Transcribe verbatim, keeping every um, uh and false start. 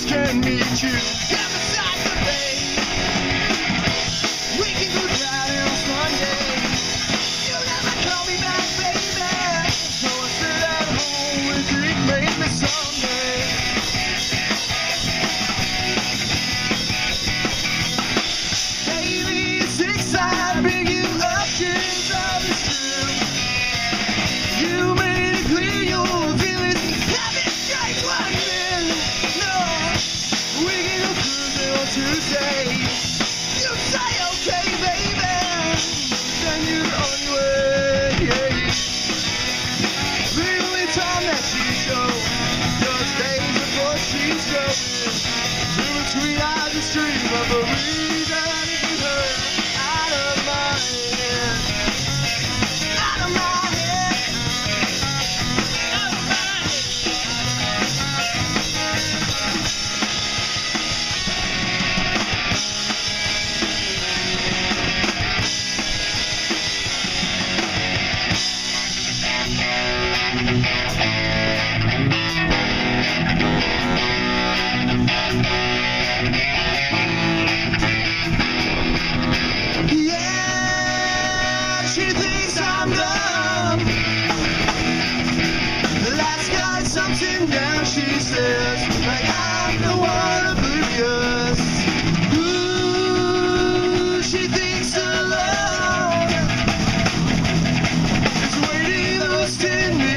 can meet you. Get beside the bay. We can go driving on Sunday. You never call me back, baby. So I sit at home and think maybe someday. Baby, it's exciting, bring you up, dreams of the stream. You made it clear your feelings. Having straight one thing. No, we can go cruising on Tuesday. You say okay, baby. Then you're on your way. The only time that she shows just days before she's going. Through between eyes and stream of a reason to keep her out of my head. Out of my head. Out of my head. Yeah, she thinks I'm dumb. Last got something down, she says, like I'm the one oblivious. Ooh, she thinks alone is waiting those ten minutes.